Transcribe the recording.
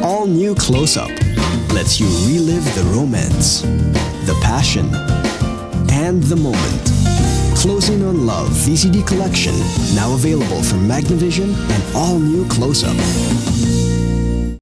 All new Close-Up lets you relive the romance, the passion, and the moment. Closing on Love VCD collection now available from Magnavision and all new Close-Up.